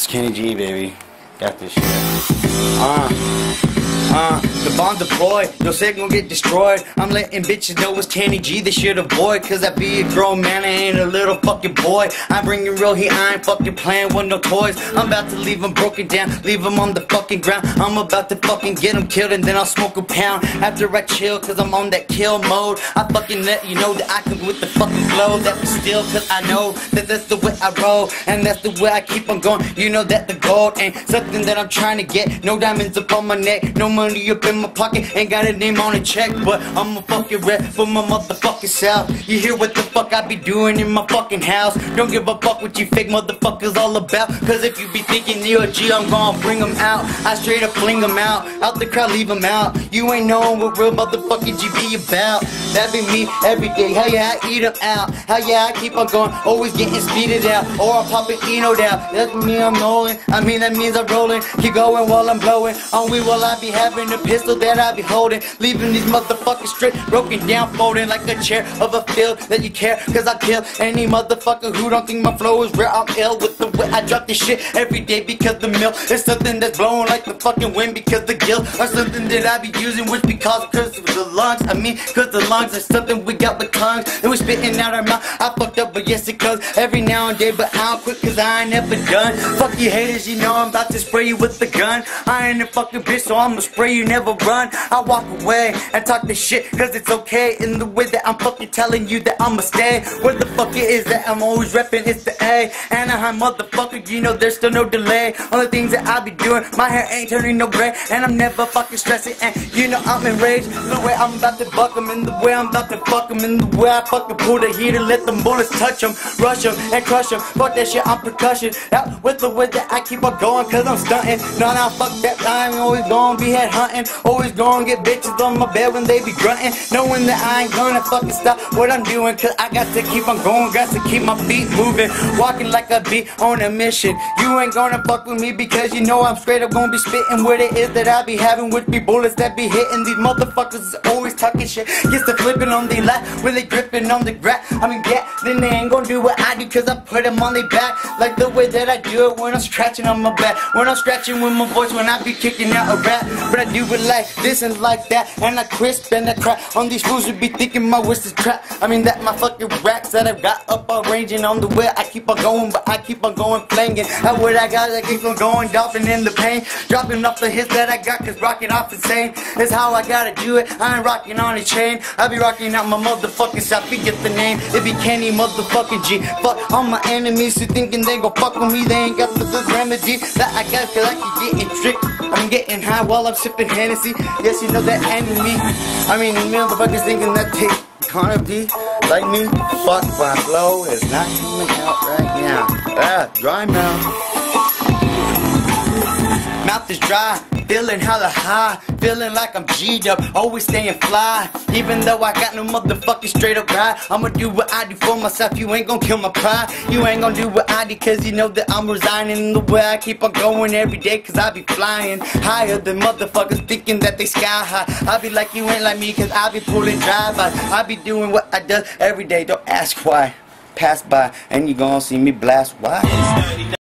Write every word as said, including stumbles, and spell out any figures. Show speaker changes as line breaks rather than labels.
It's Kenny G, baby. Got this shit. Uh, uh, the bomb deployed. Your set gon' get destroyed. I'm letting bitches know it's Kenny G. They should avoid. Cause I be a grown man, I ain't a little fucking boy. I'm bringing real heat, I ain't fucking playing with no toys. I'm about to leave them broken down, leave them on the fucking ground. I'm about to fucking get them killed and then I'll smoke a pound. After I chill, cause I'm on that kill mode. I fucking let you know that I can with the fucking flow. That was still cause I know that that's the way I roll. And that's the way I keep on going. You know that the gold ain't something that I'm trying to get. No diamonds up on my neck, no money up in my pocket. Ain't got a name on a check, but I'm a fucking rep for my motherfucking self. You hear what the fuck I be doing in my fucking house. Don't give a fuck what you fake motherfuckers all about. Cause if you be thinking you're a G, I'm gonna bring them out. I straight up fling them out, out the crowd leave them out. You ain't knowing what real motherfucking G be about. That be me every day, hell yeah I eat them out. Hell yeah I keep on going, always getting speeded out. Or I'm popping Eno'd out, that's me I'm rolling. I mean that means I'm rolling, keep going while I'm blowing. On we will I be having a pistol that I be holding. Leaving these motherfuckers straight, broken down, folding like a chair of a field that you care. Cause I kill any motherfucker who don't think my flow is rare. I'm ill with the way I drop this shit every day. Because the mill is something that's blowing like the fucking wind. Because the guilt are something that I be using. Which because cause of the lungs, I mean cause the lungs are something we got with tongues. And we spitting out our mouth. I fucked up but yes it comes every now and then. But I don't quit cause I ain't never done. Fuck you haters, you know I'm about to spray you with the gun. I ain't a fucking bitch so I'ma spray you, never run. I walk away and talk this shit cause it's okay. In the way that I'm fucking telling you that I'ma stay. Where the fuck it is that I'm always repping, it's the A. Anaheim motherfucker, you know there's still no delay. On the things that I be doing, my hair ain't turning no gray. And I'm never fucking stressing, and you know I'm enraged. The way I'm about to buck them, and the way I'm about to fuck them, and the way I fucking pull the heater, let them bullets touch them, rush them, and crush them. Fuck that shit, I'm percussion. Out with the way that I keep on going, cause I'm stunting. No, now fuck that, I ain't always gonna be head hunting. Always gonna get bitches on my bed when they be grunting. Knowing that I ain't gonna fucking stop what I'm doing, cause I got to keep on going, got to keep my feet moving. Walking like a bee on a mission. You ain't gonna fuck with me because you know I'm straight up gonna be spitting what it is that I be having with me bullets that be hitting. These motherfuckers is always talking shit. Gets to flipping on the lap when they gripping on the grab. I mean yeah, then they ain't gonna do what I do cause I put them on their back. Like the way that I do it when I'm scratching on my back. When I'm scratching with my voice when I be kicking out a rap. But I do it like this and like that. And I crisp and I crack on these fools who be thinking my wrist is trap. I mean that my fucking racks that I've got up arranging on the way. I keep on going but I keep on going flanging. How what I got I keep on going dolphin in the pain. Dropping off the hits that I got cause rocking off insane. That's how I gotta do it. I ain't rocking on a chain. I be rocking out my motherfucking self. You get the name. It be Kenny motherfucking G. Fuck all my enemies who thinking they gon' fuck with me. They ain't got the good remedy that I got cause I keep getting tricked. I'm getting high while I'm sipping Hennessy. Yes, you know that enemy. I mean, the motherfuckers thinking that they gonna be like me. Fuck, my flow is not coming out right now. Ah, dry mouth. Mouth is dry, feeling hella high, feeling like I'm G'd up, always staying fly. Even though I got no motherfucking straight up ride, I'ma do what I do for myself. You ain't gon' kill my pride. You ain't gon' do what I do cause you know that I'm resigning. The way I keep on going every day cause I be flying higher than motherfuckers thinking that they sky high. I be like you ain't like me cause I be pulling drive-bys. I be doing what I do every day, don't ask why. Pass by and you gon' see me blast. Why?